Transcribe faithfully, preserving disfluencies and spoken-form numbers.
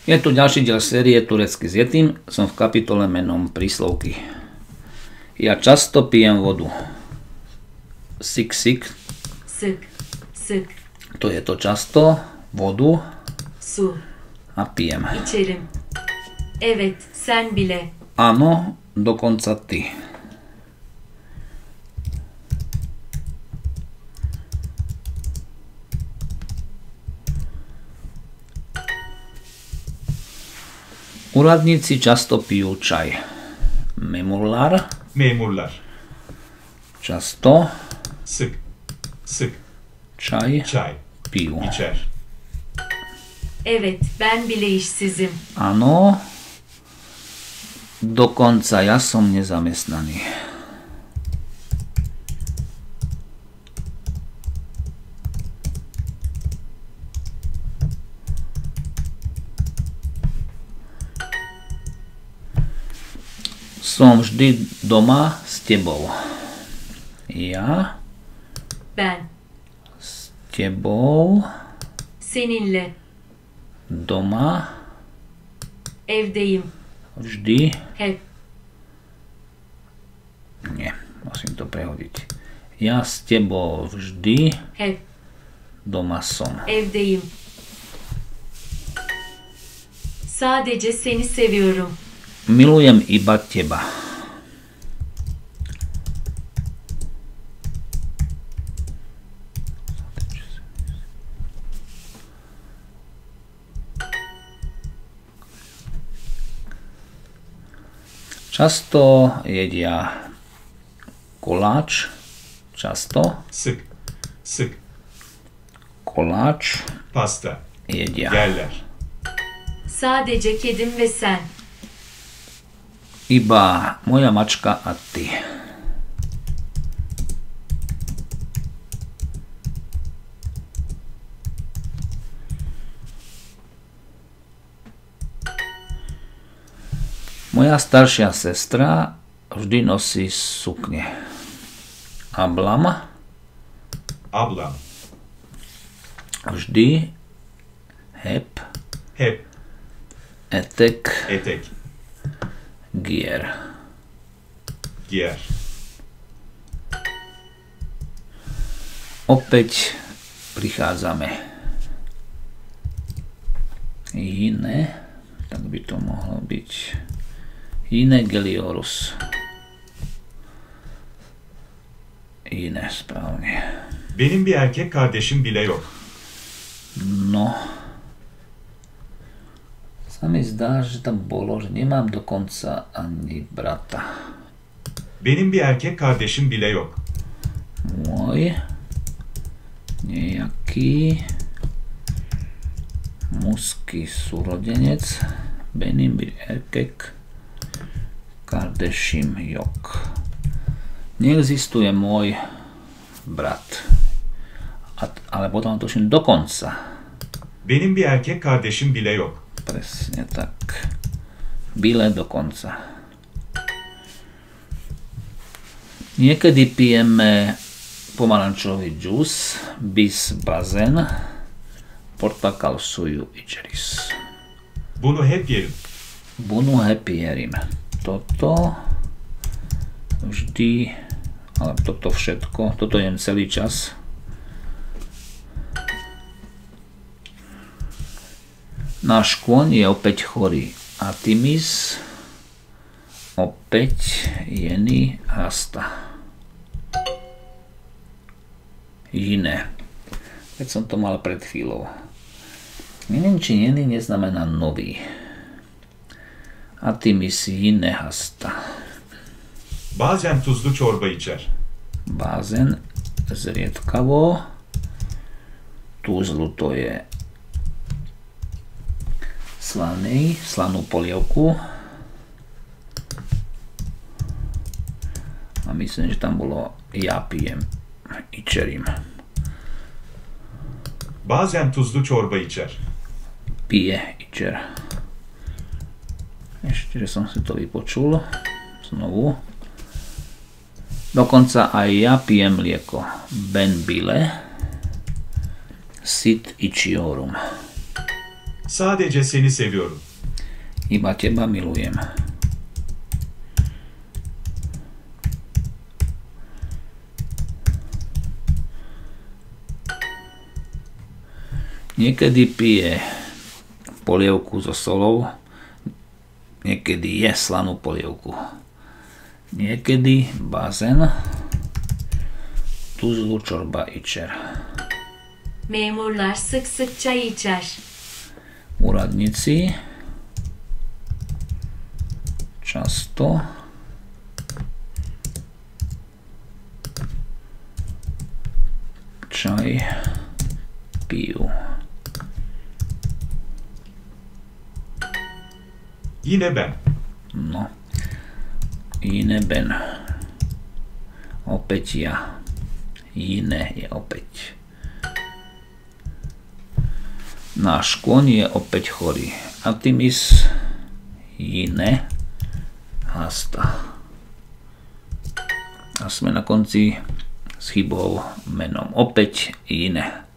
Je tu ďalší diel série Turecky s Yetim. Som v kapitole menom príslovky. Ja často pijem vodu. Sik, sik. Sık, sık. To je to často. Vodu. Su. A pijem. İçerim. Evet, sen bile. Áno, dokonca ty. Úradníci často pijú čaj. Memurlar. Memurlar. Často. Sık. Sık. Čaj. Çay. Pijú. İçer. Evet, ben bile işsizim. Áno. Dokonca ja som nezamestnaný. Som vždy doma s tebou. Ja Ben. s tebou Seninle. doma Evdeyim. vždy. Hep. Nie, musím to prehodiť. Ja s tebou vždy Hep. doma som. Evdeyim. Sadece seni seviyorum. Milujem iba teba. Často jedia koláč. Často Sık. Sık. koláč Pasta. jedia. Yerler. Sadece kedim ve sen. Iba moja mačka a ty. Moja staršia sestra vždy nosí sukne. Ablam Ablam. vždy. Hep. Hep. Etek. Etek. Gier. Giyer. Opäť prichádzame. Iné. Tak by to mohlo byť. Iné Geliorus. Iné, správne. Benim bir erkek kardeşim bile yok. No. Sa mi zdá, že tam bolo, že nemám dokonca ani brata. Benim bir erkek kardeşim bile yok. Môj nejaký mužský súrodenec Benim bir erkek kardeşim yok. Neexistuje môj brat. A, ale potom tuším dokonca. Benim bir erkek kardeşim bile yok. Presne tak. Byle dokonca. Niekedy pijeme pomarančový džús, bis bazen, portakal suju içeriz. Bunu hep yerim. Bunu hep jerim. Toto vždy, ale toto všetko, toto jem celý čas. Náš kôň je opäť chorý. Artemis opäť jený rasta. Iné. Keď som to mal pred chvíľou. Neviem, či jený neznamená nový. Artemis iné rasta. Bazen tuzlu çorba içer. Bázen zriedkavo. Tuzlu to je slaný, slanú polievku. A myslím, že tam bolo ja pijem, içerim. Bazen tuzlu çorba içer. Pije, içer. Ešte, že som si to vypočul. Znovu. Dokonca aj ja pijem mlieko. Ben bile sit ichiorum. Sadece seni seviyorum. Iba teba milujem. Niekedy pije polievku so solou, niekedy je slanú polievku. Niekedy bazén, tuzlu çorba içer. Memurlar sık sık çay içer. Úradníci často čaj pijú. Yine ben. No. Yine ben. Opäť ja. Yine je opäť. Náš kôň je opäť chorý. Artemis yine hasta. A sme na konci s chybou menom opäť yine.